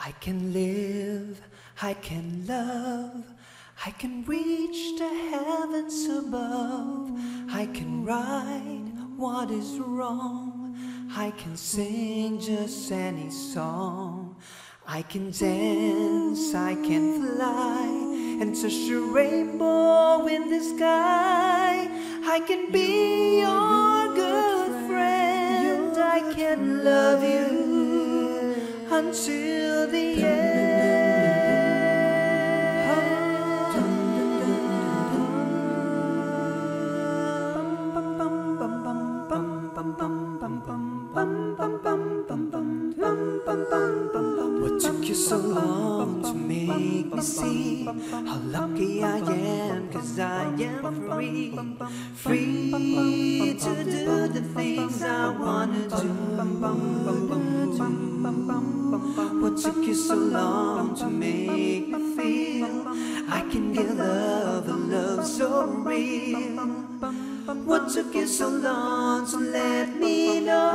I can live, I can love, I can reach the heavens above. I can right what is wrong, I can sing just any song. I can dance, I can fly, and touch the rainbow in the sky. I can be your good friend, I can love you until the end. What took you so long to make me see how lucky I am? 'Cause I am free, free to do the things I wanna do. What took you so long to make me feel I can give love, a love so real? What took you so long to let me know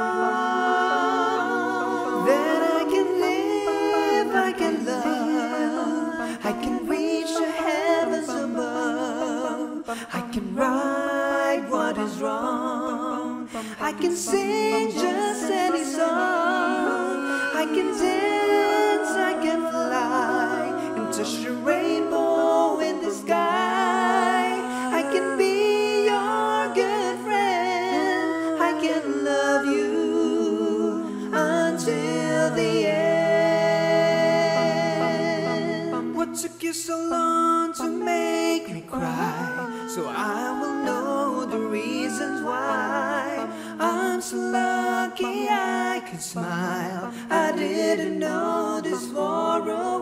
that I can live, I can love, I can reach the heavens above. I can right what is wrong, I can sing just any song. I can dance, I can fly, and touch the rainbow in the sky. I can be your good friend, I can love you until the end. What took you so long to make me cry? So I will know the reasons why. I'm so lucky I could smile. I didn't know this for a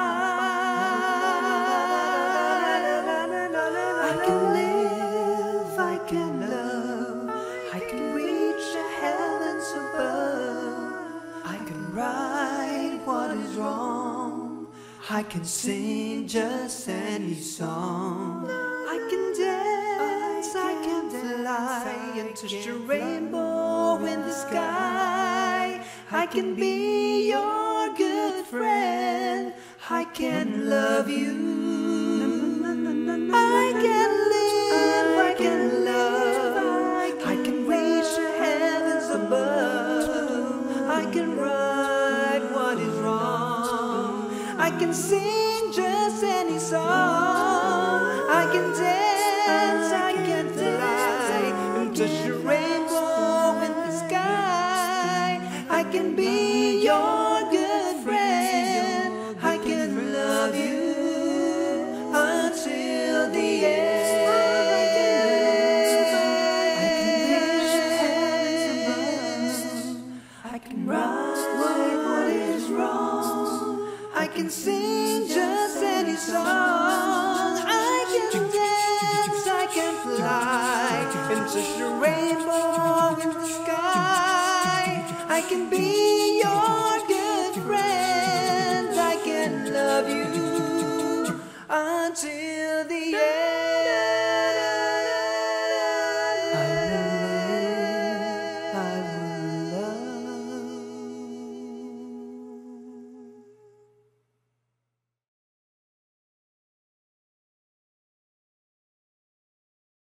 while. I can live, I can love, I can reach the heavens above. I can right what is wrong, I can sing just any song. I can dance, I can fly, and touch the rainbow in the sky. I can be your good friend, I can love you. I can live, I can love, I can reach the heavens above. I can right what is wrong, I can sing just any song. I can dance, I can fly, and touch the rainbow in the sky. I can be your good friend, I can love you until the end. I can reach the heavens above, I can right what is wrong, I can sing just any song. I can dance, I can fly, and touch the rainbow in the sky. I can be your good friend, I can love you until